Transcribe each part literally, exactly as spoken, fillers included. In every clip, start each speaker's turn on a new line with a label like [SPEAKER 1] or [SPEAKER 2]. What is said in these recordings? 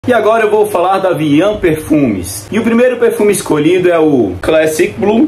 [SPEAKER 1] E agora eu vou falar da Vian Perfumes. E o primeiro perfume escolhido é o Classic Blue,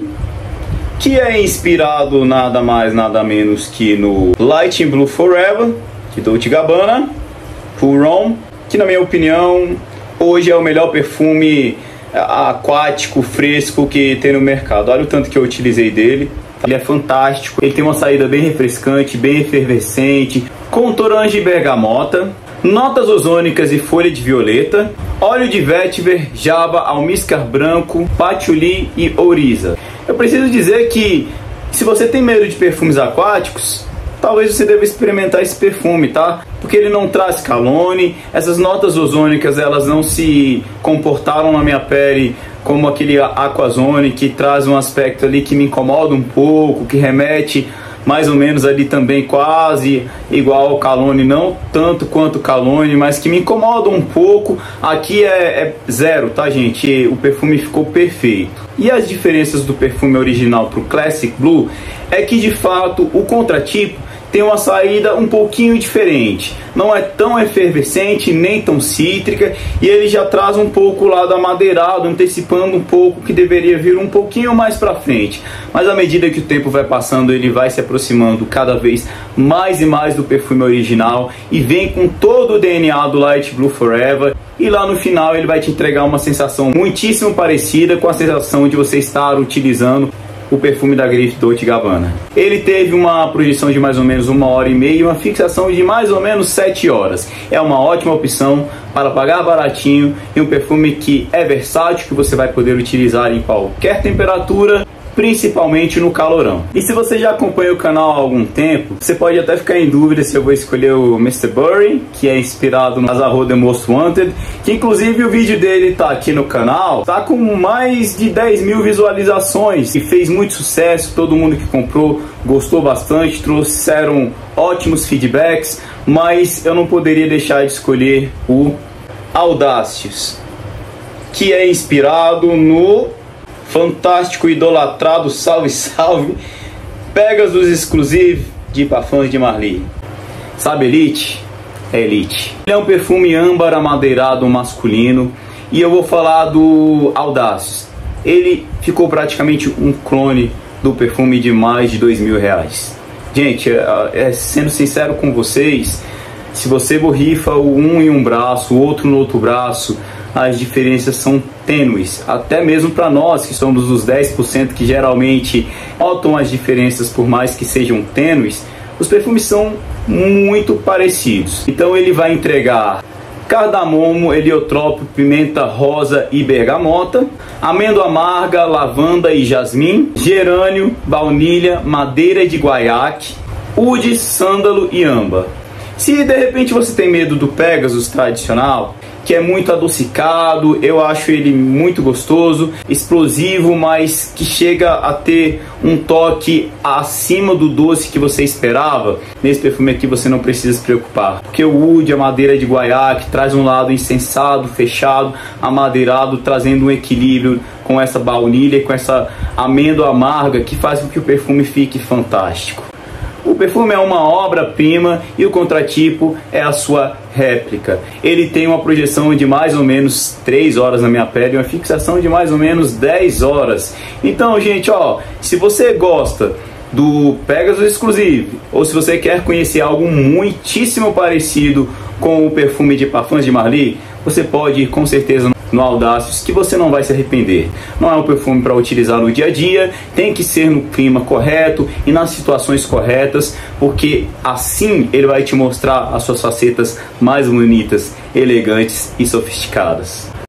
[SPEAKER 1] que é inspirado nada mais nada menos que no Light Blue Forever, de Dolce and Gabbana, Pour Homme, que na minha opinião hoje é o melhor perfume aquático, fresco que tem no mercado. Olha o tanto que eu utilizei dele. Ele é fantástico, ele tem uma saída bem refrescante, bem efervescente, com torange e bergamota, notas ozônicas e folha de violeta, óleo de vetiver, java, almíscar branco, patchouli e ouriça. Eu preciso dizer que se você tem medo de perfumes aquáticos, talvez você deva experimentar esse perfume, tá? Porque ele não traz calone, essas notas ozônicas elas não se comportaram na minha pele como aquele Aquazone que traz um aspecto ali que me incomoda um pouco, que remete mais ou menos ali também quase igual ao Calone, não tanto quanto o Calone, mas que me incomoda um pouco. Aqui é, é zero, tá, gente? O perfume ficou perfeito. E as diferenças do perfume original para o Classic Blue é que de fato o contratipo tem uma saída um pouquinho diferente, não é tão efervescente nem tão cítrica, e ele já traz um pouco o lado amadeirado, antecipando um pouco que deveria vir um pouquinho mais para frente. Mas à medida que o tempo vai passando, ele vai se aproximando cada vez mais e mais do perfume original e vem com todo o D N A do Light Blue Forever. E lá no final ele vai te entregar uma sensação muitíssimo parecida com a sensação de você estar utilizando o perfume da grife Dolce and Gabbana. Ele teve uma projeção de mais ou menos uma hora e meia e uma fixação de mais ou menos sete horas. É uma ótima opção para pagar baratinho e um perfume que é versátil, que você vai poder utilizar em qualquer temperatura, principalmente no calorão. E se você já acompanha o canal há algum tempo, você pode até ficar em dúvida se eu vou escolher o mister Burry, que é inspirado no Azzarello The Most Wanted, que inclusive o vídeo dele tá aqui no canal, tá com mais de dez mil visualizações e fez muito sucesso. Todo mundo que comprou gostou bastante, trouxeram ótimos feedbacks, mas eu não poderia deixar de escolher o Audacious, que é inspirado no fantástico, idolatrado, salve salve, Pegasus Exclusive de Parfums de Marly. Sabe Elite? É Elite. Ele é um perfume âmbar amadeirado masculino e eu vou falar do Audacious. Ele ficou praticamente um clone do perfume de mais de dois mil reais. Gente, é, é, sendo sincero com vocês, se você borrifa o um em um braço, o outro no outro braço, as diferenças são tênues, até mesmo para nós que somos os dez por cento que geralmente notam as diferenças, por mais que sejam tênues, os perfumes são muito parecidos. Então ele vai entregar cardamomo, heliotrópio, pimenta rosa e bergamota, amêndoa amarga, lavanda e jasmim, gerânio, baunilha, madeira de guaiaque, ude, sândalo e âmbar. Se de repente você tem medo do Pegasus tradicional, que é muito adocicado, eu acho ele muito gostoso, explosivo, mas que chega a ter um toque acima do doce que você esperava, nesse perfume aqui você não precisa se preocupar, porque o oud, a madeira de guaiaque, traz um lado insensado, fechado, amadeirado, trazendo um equilíbrio com essa baunilha e com essa amêndoa amarga que faz com que o perfume fique fantástico. O perfume é uma obra-prima e o contratipo é a sua réplica. Ele tem uma projeção de mais ou menos três horas na minha pele e uma fixação de mais ou menos dez horas. Então, gente, ó, se você gosta do Pegasus Exclusive ou se você quer conhecer algo muitíssimo parecido com o perfume de Parfums de Marly, você pode ir com certeza no Audacious, que você não vai se arrepender. Não é um perfume para utilizar no dia a dia, tem que ser no clima correto e nas situações corretas, porque assim ele vai te mostrar as suas facetas mais bonitas, elegantes e sofisticadas.